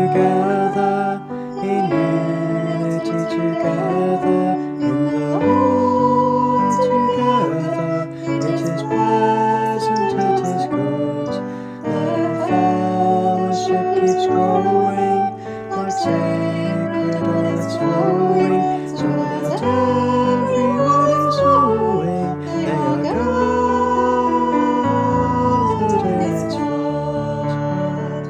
together, in unity together, in the Lord together. It is pleasant, it is good, and fellowship keeps growing, like sacred oil flowing, so that everyone is knowing they are gathered in its fold.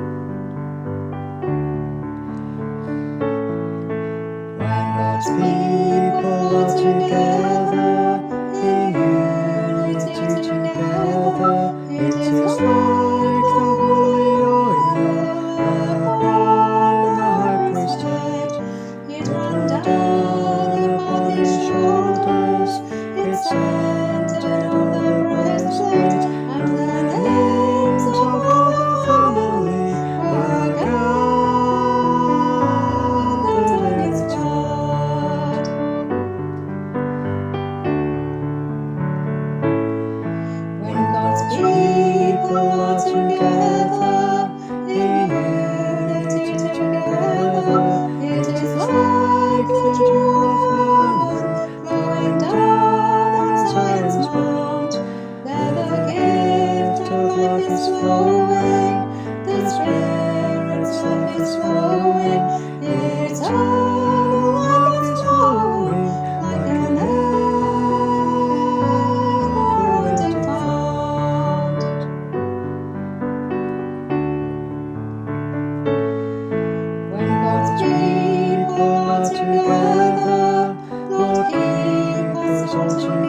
When God's people are together, in unity together, it is like the holy oil upon the high priest's head. It ran down upon his shoulders, it scented all the breastplate, and the names of all the family were gathered in its fold. When God's people are together, in unity together, it is like the dew of Hermon flowing down on Zion's mount. There the gift of life is flowing, the Spirit's life is flowing, eternal life is flowing like a never-ending fount. When God's people are together, Lord, keep us all together.